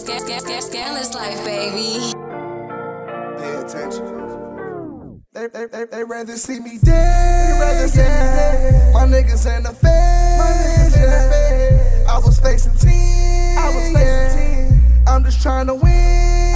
Scantless life, baby. Pay attention. They rather see me dead. My niggas in the fed. I was facing 10. I'm just trying to win.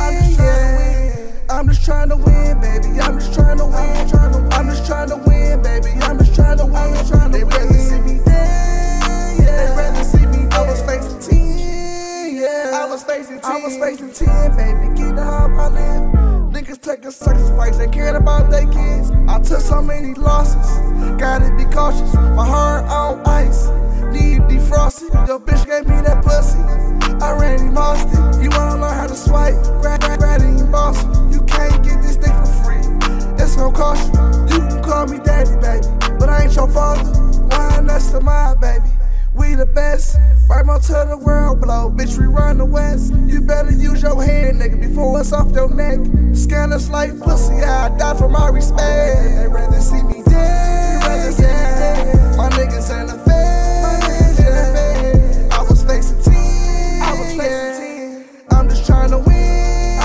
I'm just trying to win, baby. I'm just trying to win. I'm just trying to win, baby. I'm just trying to win. They rather see me dead. They rather see me dead. I was facing 10. I was facing 10, baby. Get the how I live. Niggas taking sacrifice, they cared about their kids. I took so many losses, gotta be cautious. My heart on ice, need defrosted. Your bitch gave me that pussy, I ran him lost it. You wanna learn how to swipe, grab it and boss it. You can't get this thing for free, it's gon' cost you. You can call me daddy, baby, but I ain't your father. Why next to my baby? We the best, right more to the world blow. Bitch, we run the west. You better use your hand, nigga, before it's off your neck. Scantless like pussy, I die for my respect. They rather see me dead. My niggas in the fed. I was facing 10. I'm just trying to win.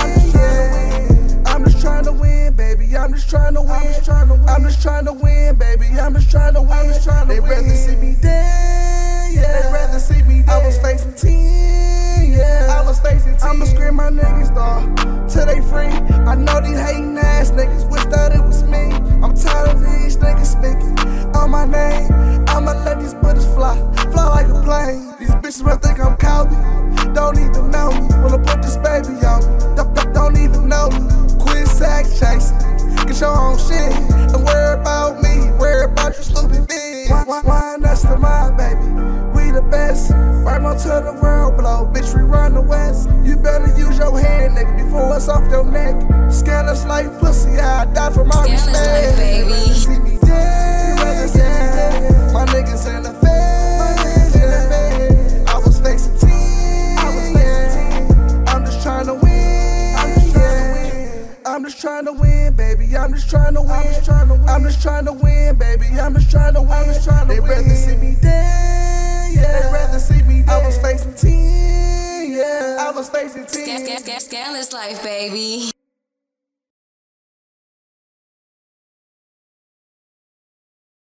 I'm just trying to win, baby. I'm just trying to win. I'm just trying to win, baby. I'm just trying to win. They rather see me dead. They rather see me dead. I was facing 10. I'ma scream my niggas, dawg, till they free. I know these hating ass niggas wish that it was me. I'm tired of these niggas speaking on my name. I'ma let these bullets fly like a plane. These bitches might think I'm Kobe, don't even know me. Wanna put this baby on me, don't even know me. Quit sack chasing, get your own shit. Don't worry about me, worry about your stupid bitch. Why next to my baby? We the best, right more to the world blow. Bitch, we run the west. You better use your hand, nigga, before it's off your neck. Scantless like pussy, I die for my respect. Life, baby. See me dead. My niggas in the fed. I was facing 10. I'm just trying to win. I'm just trying to win, baby. I'm just trying to win. I'm just trying to win, baby. I'm just trying to win. They rather see me dead. They rather see me dead. I was facing 10. I was facing 10. Scantless life, baby.